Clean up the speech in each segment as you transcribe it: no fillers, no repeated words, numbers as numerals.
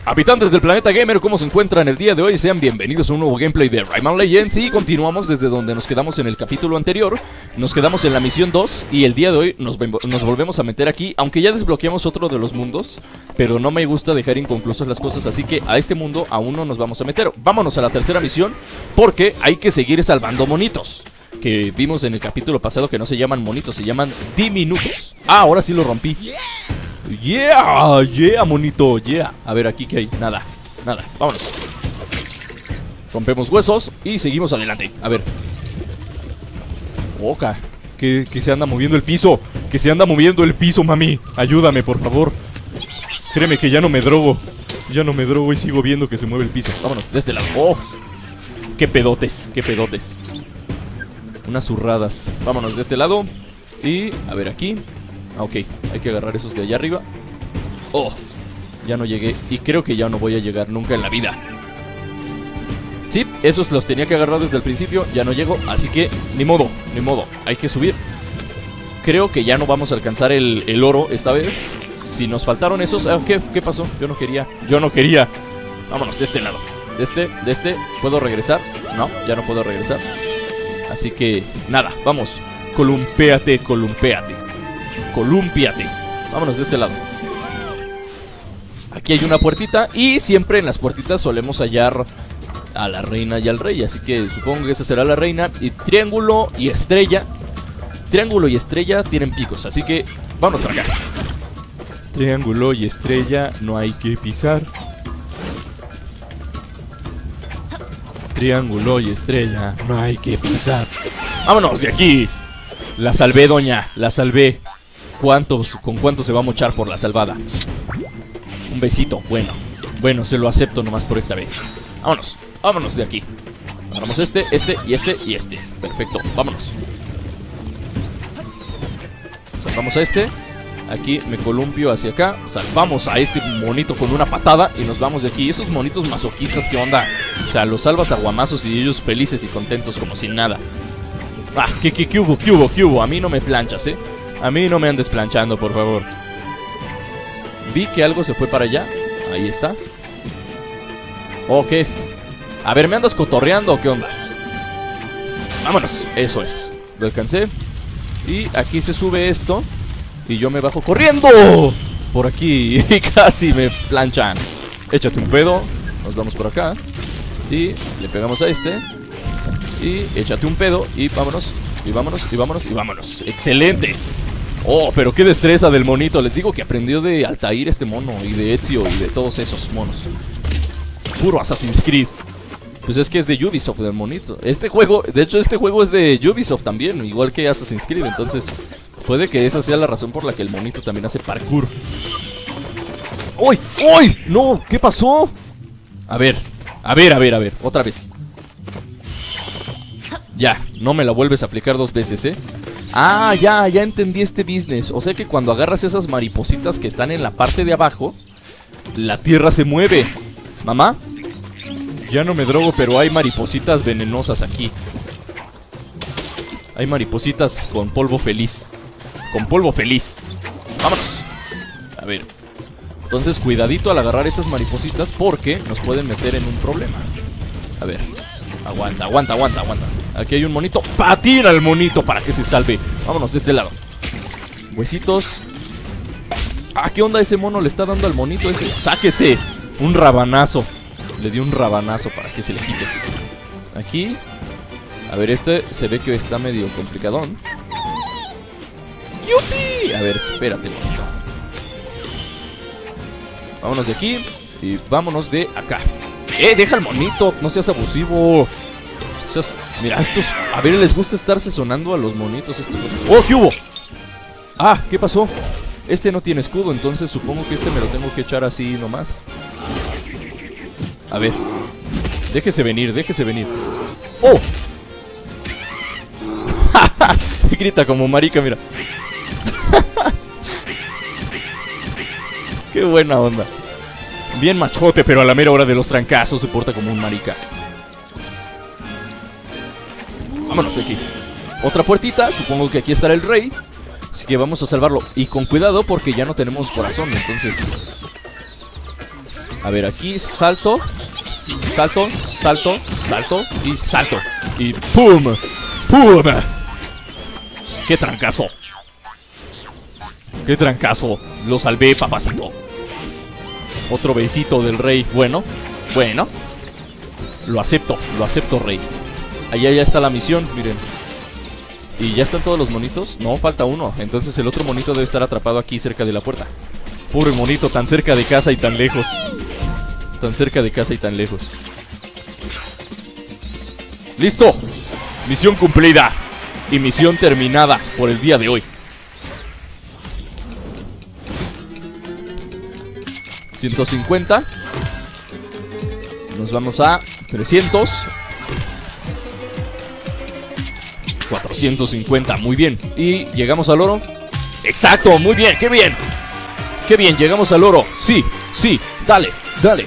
Habitantes del planeta gamer, ¿cómo se encuentran el día de hoy? Sean bienvenidos a un nuevo gameplay de Rayman Legends. Y continuamos desde donde nos quedamos en el capítulo anterior. Nos quedamos en la misión 2 y el día de hoy nos volvemos a meter aquí. Aunque ya desbloqueamos otro de los mundos, pero no me gusta dejar inconclusas las cosas, así que a este mundo aún no nos vamos a meter. Vámonos a la tercera misión, porque hay que seguir salvando monitos que vimos en el capítulo pasado, que no se llaman monitos, se llaman diminutos. Ah, ahora sí lo rompí. Yeah, yeah, monito, yeah. A ver, aquí que hay, nada, vámonos. Rompemos huesos y seguimos adelante. A ver. Oca, que se anda moviendo el piso. Que se anda moviendo el piso, mami. Ayúdame, por favor. Créeme que ya no me drogo. Ya no me drogo y sigo viendo que se mueve el piso. Vámonos, de este lado. Oh, qué pedotes, qué pedotes. Unas zurradas. Vámonos de este lado. Y, a ver, aquí. Ah, ok, hay que agarrar esos de allá arriba. Oh, ya no llegué. Y creo que ya no voy a llegar nunca en la vida. Sí, esos los tenía que agarrar desde el principio. Ya no llego, así que ni modo, hay que subir. Creo que ya no vamos a alcanzar el oro esta vez. Si nos faltaron esos... ¿Qué pasó? Yo no quería. Vámonos de este lado. De este, ¿puedo regresar? No, ya no puedo regresar. Así que, nada, vamos. Columpiate. Vámonos de este lado. Aquí hay una puertita y siempre en las puertitas solemos hallar a la reina y al rey, así que supongo que esa será la reina. Y triángulo y estrella tienen picos, así que vámonos para acá. Triángulo y estrella no hay que pisar. Triángulo y estrella no hay que pisar. Vámonos de aquí. La salvé, doña, la salvé. ¿Con cuánto se va a mochar por la salvada? Un besito, bueno, se lo acepto nomás por esta vez. Vámonos de aquí. Agarramos este y este. Perfecto, vámonos. Salvamos a este. Aquí me columpio hacia acá. Salvamos a este monito con una patada y nos vamos de aquí. Esos monitos masoquistas, ¿qué onda? O sea, los salvas a guamazos y ellos felices y contentos como sin nada. Ah, ¿qué hubo? A mí no me planchas, a mí no me andes planchando, por favor. Vi que algo se fue para allá. Ahí está. Ok. A ver, ¿me andas cotorreando o qué onda? Vámonos, eso es. Lo alcancé. Y aquí se sube esto. Y yo me bajo corriendo por aquí. Y casi me planchan. Échate un pedo. Nos vamos por acá. Y le pegamos a este. Y échate un pedo. Y vámonos. Y vámonos. ¡Excelente! Oh, pero qué destreza del monito. Les digo que aprendió de Altair este mono. Y de Ezio y de todos esos monos. Puro Assassin's Creed. Pues es que es de Ubisoft el monito. Este juego es de Ubisoft también, igual que Assassin's Creed. Entonces puede que esa sea la razón por la que el monito también hace parkour. ¡Uy! ¡Uy! ¡No! ¿Qué pasó? A ver, otra vez. Ya, no me la vuelves a aplicar dos veces, Ah, ya entendí este business. O sea que cuando agarras esas maripositas que están en la parte de abajo, la tierra se mueve. Mamá, ya no me drogo, pero hay maripositas venenosas aquí. Hay maripositas con polvo feliz. Vámonos. A ver. Entonces cuidadito al agarrar esas maripositas, porque nos pueden meter en un problema. A ver. Aguanta. Aquí hay un monito. Patina al monito para que se salve. Vámonos de este lado. Huesitos. Ah, ¿qué onda? Ese mono le está dando al monito ese. ¡Sáquese! Un rabanazo. Le dio un rabanazo para que se le quite. Aquí. A ver, este se ve que está medio complicadón. ¡Yupi! A ver, espérate, monito. Vámonos de aquí. Y vámonos de acá. Deja al monito, no seas abusivo. Mira, estos, a ver, les gusta estarse sonando a los monitos estos. ¡Oh, qué hubo! Ah, ¿qué pasó? Este no tiene escudo, entonces supongo que este me lo tengo que echar así nomás. A ver. Déjese venir. ¡Oh! Grita como marica, mira. Qué buena onda. Bien machote, pero a la mera hora de los trancazos se porta como un marica. Vámonos de aquí. Otra puertita, supongo que aquí estará el rey. Así que vamos a salvarlo. Y con cuidado porque ya no tenemos corazón, entonces A ver, aquí salto. Salto, salto, salto y salto. Y ¡pum! ¡Pum! ¡Qué trancazo! ¡Qué trancazo! Lo salvé, papacito. Otro besito del rey. Bueno, bueno. Lo acepto, rey. Allá ya está la misión, miren. ¿Y ya están todos los monitos? No, falta uno. Entonces el otro monito debe estar atrapado aquí cerca de la puerta. Pobre monito, tan cerca de casa y tan lejos. Tan cerca de casa y tan lejos. ¡Listo! Misión cumplida. Y misión terminada por el día de hoy. 150. Nos vamos a 300. 450, muy bien. Y llegamos al oro. Exacto, muy bien, qué bien. Qué bien, llegamos al oro. Sí, sí, dale, dale.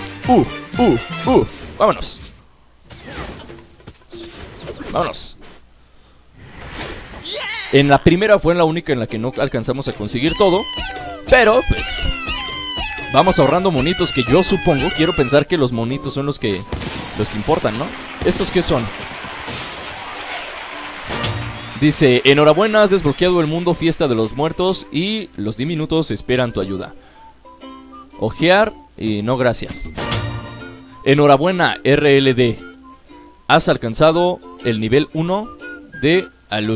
Vámonos. Vámonos. En la primera fue la única en la que no alcanzamos a conseguir todo. Pero, pues, vamos ahorrando monitos que yo supongo, quiero pensar que los monitos son los que importan, ¿no? ¿Estos qué son? Dice, enhorabuena, has desbloqueado el mundo Fiesta de los Muertos y los diminutos esperan tu ayuda. Ojear y no gracias. Enhorabuena, RLD. Has alcanzado el nivel 1 de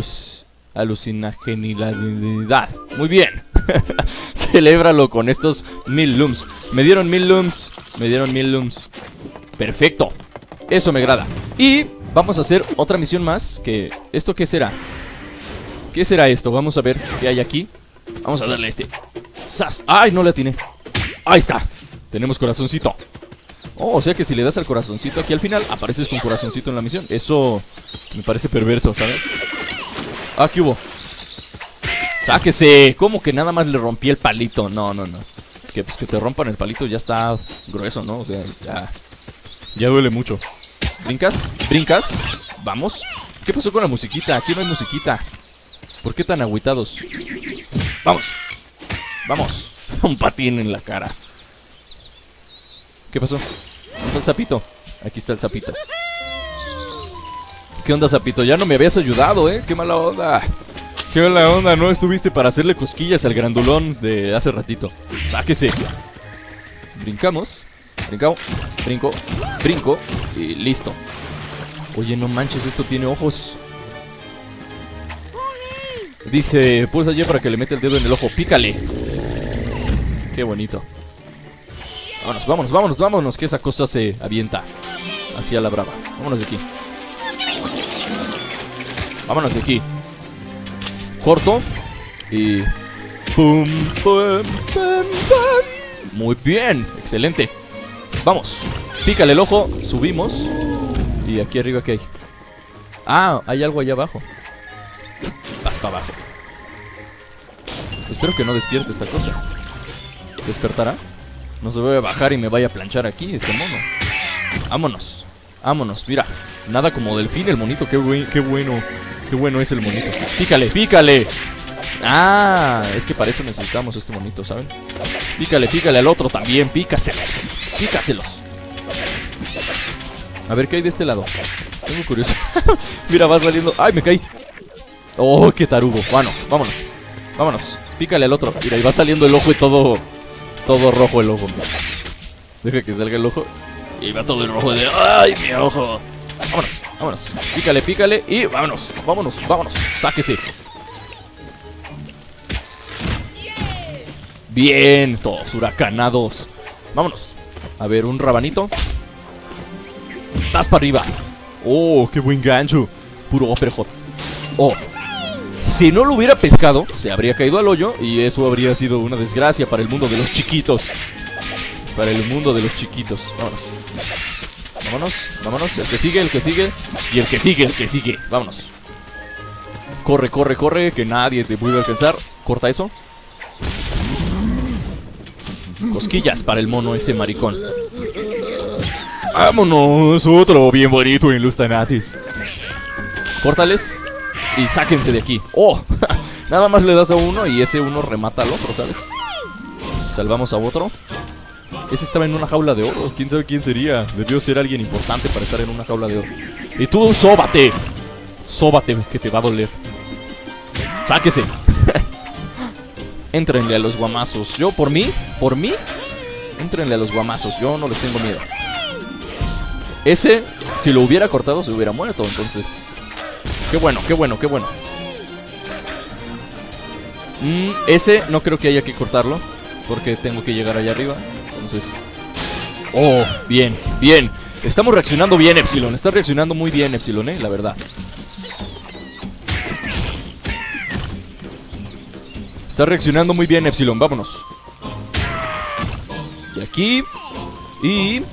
alucinagenidad. Muy bien. Celébralo con estos 1000 lums. Me dieron 1000 lums. Me dieron 1000 lums. Perfecto. Eso me agrada. Y vamos a hacer otra misión más. Que ¿esto qué será? ¿Qué será esto? Vamos a ver qué hay aquí. Vamos a darle a este. ¡Sas! ¡Ay, no le atiné! ¡Ahí está! Tenemos corazoncito. Oh, o sea que si le das al corazoncito aquí al final, apareces con corazoncito en la misión. Eso me parece perverso, ¿sabes? Ah, ¿qué hubo? ¡Sáquese! ¿Cómo que nada más le rompí el palito? No, no, no. Que pues que te rompan el palito ya está grueso, ¿no? O sea, ya duele mucho. ¿Brincas? ¿Brincas? Vamos. ¿Qué pasó con la musiquita? Aquí no hay musiquita. ¿Por qué tan agüitados? ¡Vamos! ¡Vamos! Un patín en la cara. ¿Qué pasó? ¿Dónde está el sapito? Aquí está el sapito. ¿Qué onda, sapito? Ya no me habías ayudado, ¿eh? ¡Qué mala onda! ¡Qué mala onda! No estuviste para hacerle cosquillas al grandulón de hace ratito. ¡Sáquese! Brincamos. Brincamos. Brinco. Brinco. Y listo. Oye, no manches, esto tiene ojos. Dice, pulsa Y para que le meta el dedo en el ojo. ¡Pícale! ¡Qué bonito! Vámonos, vámonos, vámonos, vámonos, que esa cosa se avienta hacia la brava. Vámonos de aquí. Vámonos de aquí. Corto. Y... ¡pum, pum, pum, pum! Muy bien, excelente. Vamos, pícale el ojo, subimos. Y aquí arriba, ¿qué hay? Ah, hay algo allá abajo. Vas para abajo. Espero que no despierte esta cosa. ¿Despertará? No se vaya a bajar y me vaya a planchar aquí este mono. Vámonos. Vámonos, mira. Nada como delfín el monito. Qué bueno. Qué bueno es el monito. Pícale, pícale. Ah, es que para eso necesitamos este monito, ¿saben? Pícale, pícale al otro también. Pícaselos. Pícaselos. A ver qué hay de este lado. Tengo curiosidad. Mira, va saliendo. ¡Ay, me caí! Oh, qué tarugo. Bueno, vámonos. Vámonos. Pícale al otro. Mira, y va saliendo el ojo y todo rojo el ojo. Deja que salga el ojo. Y va todo el rojo de... ¡ay, mi ojo! Vámonos, vámonos. Pícale, pícale y vámonos. Vámonos, vámonos. Sáquese. Bien, todos huracanados. Vámonos. A ver, un rabanito. Vas para arriba. Oh, qué buen gancho. Puro uppercut. Oh. Si no lo hubiera pescado, se habría caído al hoyo y eso habría sido una desgracia para el mundo de los chiquitos. Para el mundo de los chiquitos. Vámonos. Vámonos, vámonos. El que sigue, el que sigue. Y el que sigue, el que sigue. Vámonos. Corre, corre, corre. Que nadie te puede alcanzar. Corta eso. Cosquillas para el mono ese maricón. Vámonos. Otro bien bonito en Lustanatis. Córtales. Y sáquense de aquí. ¡Oh! Nada más le das a uno y ese uno remata al otro, ¿sabes? Salvamos a otro. Ese estaba en una jaula de oro. ¿Quién sabe quién sería? Debió ser alguien importante para estar en una jaula de oro. Y tú, sóbate. Sóbate, que te va a doler. Sáquese. Éntrenle a los guamazos. Yo, por mí, éntrenle a los guamazos. Yo no les tengo miedo. Ese, si lo hubiera cortado, se hubiera muerto. Entonces, qué bueno, qué bueno, qué bueno. Ese no creo que haya que cortarlo, porque tengo que llegar allá arriba. Entonces... Oh, bien, bien. Estamos reaccionando bien, Epsilon. Está reaccionando muy bien, Epsilon, la verdad. Está reaccionando muy bien, Epsilon. Vámonos. Y aquí. Y...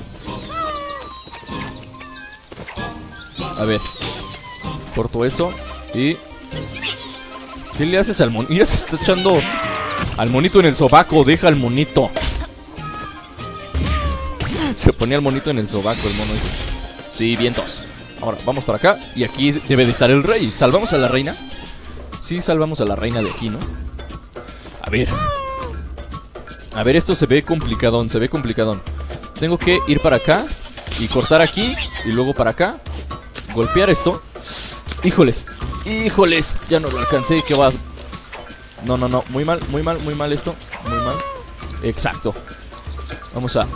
A ver. Corto eso. Y... ¿Qué le haces al monito? Mira, se está echando al monito en el sobaco. Deja al monito. Se ponía el monito en el sobaco, el mono ese. Sí, vientos. Ahora, vamos para acá. Y aquí debe de estar el rey. ¿Salvamos a la reina? Sí, salvamos a la reina de aquí, ¿no? A ver. A ver, esto se ve complicadón. Se ve complicadón. Tengo que ir para acá y cortar aquí. Y luego para acá. Golpear esto. Híjoles. Híjoles. Ya no lo alcancé. ¿Qué va? No, no, no. Muy mal, muy mal, muy mal esto. Muy mal. Exacto. Vamos a...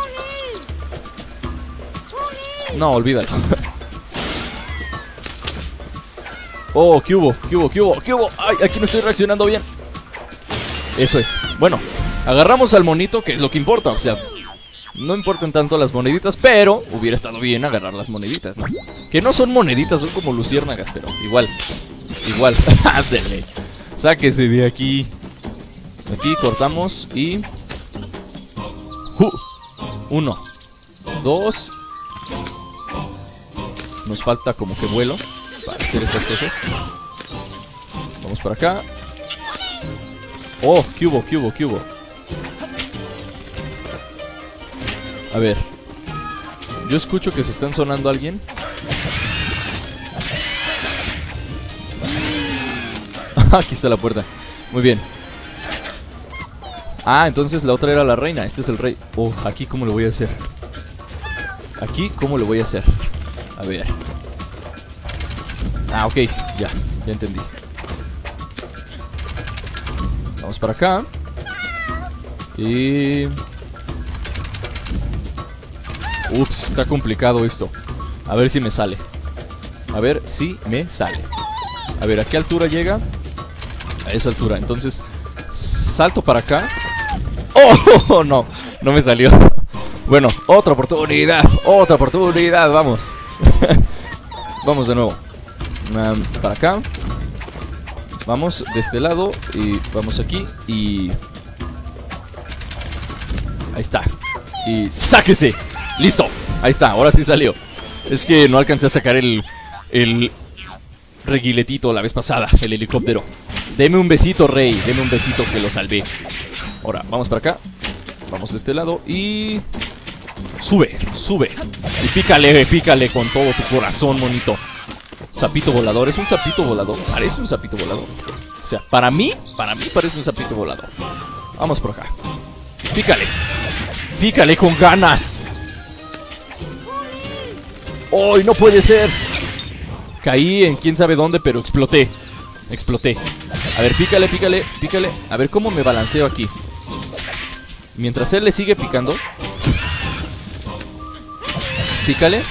No, olvídalo. Oh, ¿qué hubo? ¿Qué hubo? ¿Qué hubo? ¿Qué hubo? Ay, aquí no estoy reaccionando bien. Eso es. Bueno, agarramos al monito, que es lo que importa. O sea, no importan tanto las moneditas, pero hubiera estado bien agarrar las moneditas, ¿no? Que no son moneditas, son como luciérnagas, pero igual. Igual. Ándale. Sáquese de aquí. Aquí cortamos y... 1, 2. Nos falta como que vuelo para hacer estas cosas. Vamos para acá. Oh, ¿qué hubo? ¿Qué hubo? ¿Qué hubo? A ver. Yo escucho que se están sonando a alguien. Aquí está la puerta. Muy bien. Ah, entonces la otra era la reina. Este es el rey. Oh, aquí cómo lo voy a hacer. Aquí cómo lo voy a hacer. A ver. Ah, ok, ya entendí. Vamos para acá. Y... Ups, está complicado esto. A ver si me sale. A ver si me sale. A ver, ¿a qué altura llega? A esa altura, entonces salto para acá. ¡Oh! No, no me salió. Bueno, otra oportunidad. Otra oportunidad, vamos. Vamos de nuevo. Para acá. Vamos de este lado. Y vamos aquí. Y... Ahí está. Y sáquese. Listo. Ahí está, ahora sí salió. Es que no alcancé a sacar el reguiletito la vez pasada. El helicóptero. Deme un besito, rey. Deme un besito que lo salvé. Ahora, vamos para acá. Vamos de este lado y... Sube, sube. Y pícale, pícale con todo tu corazón, monito. Sapito volador, ¿es un sapito volador? Parece un sapito volador. O sea, para mí parece un sapito volador. Vamos por acá. Pícale. Pícale con ganas. ¡Oh, no puede ser! Caí en quién sabe dónde, pero exploté. Exploté. A ver, pícale, pícale, pícale. A ver cómo me balanceo aquí. Mientras él le sigue picando. Pícale.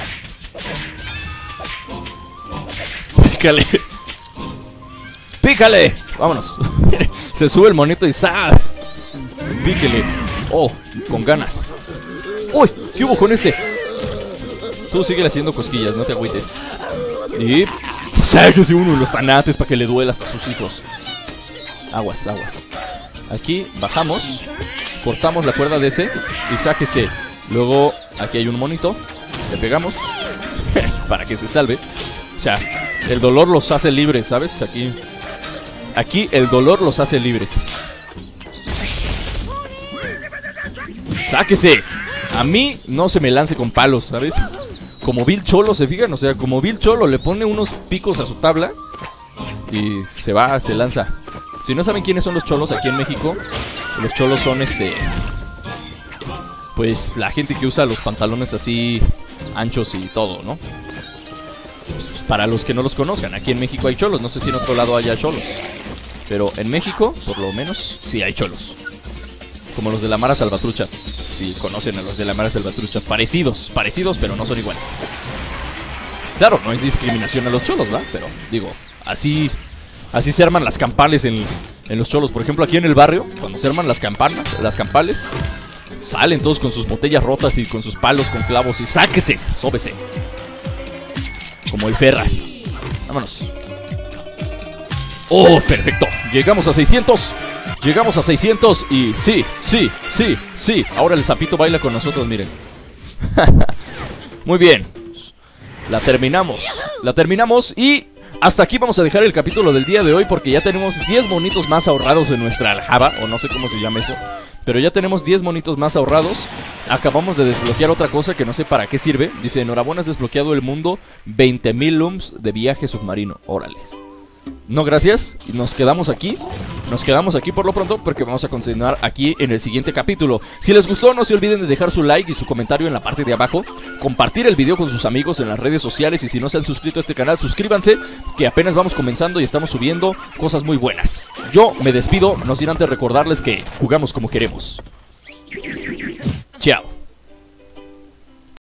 Pícale. Pícale. Vámonos. Se sube el monito y ¡zas! Píquele. Oh, con ganas. ¡Uy! ¿Qué hubo con este? Tú sigue haciendo cosquillas, no te agüites. Y... sáquese uno de los tanates para que le duela hasta a sus hijos. Aguas, aguas. Aquí bajamos. Cortamos la cuerda de ese y sáquese. Luego aquí hay un monito. Le pegamos para que se salve. O sea, el dolor los hace libres, ¿sabes? Aquí el dolor los hace libres. ¡Sáquese! A mí no se me lance con palos, ¿sabes? Como Bill Cholo, ¿se fijan? O sea, como Bill Cholo le pone unos picos a su tabla y se va, se lanza. Si no saben quiénes son los cholos aquí en México, los cholos son pues la gente que usa los pantalones así anchos y todo, ¿no? Pues, para los que no los conozcan, aquí en México hay cholos. No sé si en otro lado haya cholos, pero en México, por lo menos, sí hay cholos. Como los de la Mara Salvatrucha. Si conocen a los de la Mara Salvatrucha. Parecidos, pero no son iguales. Claro, no es discriminación a los cholos, ¿va? Pero, digo, así se arman las campales en los cholos. Por ejemplo, aquí en el barrio, cuando se arman las campales, salen todos con sus botellas rotas y con sus palos con clavos y sáquese, sóbese. Como el Ferras. Vámonos. Oh, perfecto. Llegamos a 600. Llegamos a 600 y sí. Ahora el sapito baila con nosotros, miren. Muy bien. La terminamos y hasta aquí vamos a dejar el capítulo del día de hoy, porque ya tenemos 10 monitos más ahorrados en nuestra aljaba, o no sé cómo se llama eso, pero ya tenemos 10 monitos más ahorrados. Acabamos de desbloquear otra cosa que no sé para qué sirve. Dice, enhorabuena, has desbloqueado el mundo 20.000 lums de viaje submarino. Órales. No, gracias. Nos quedamos aquí por lo pronto, porque vamos a continuar aquí en el siguiente capítulo. Si les gustó, no se olviden de dejar su like y su comentario en la parte de abajo, compartir el video con sus amigos en las redes sociales, y si no se han suscrito a este canal, suscríbanse, que apenas vamos comenzando y estamos subiendo cosas muy buenas. Yo me despido, no sin antes recordarles que jugamos como queremos. Chao.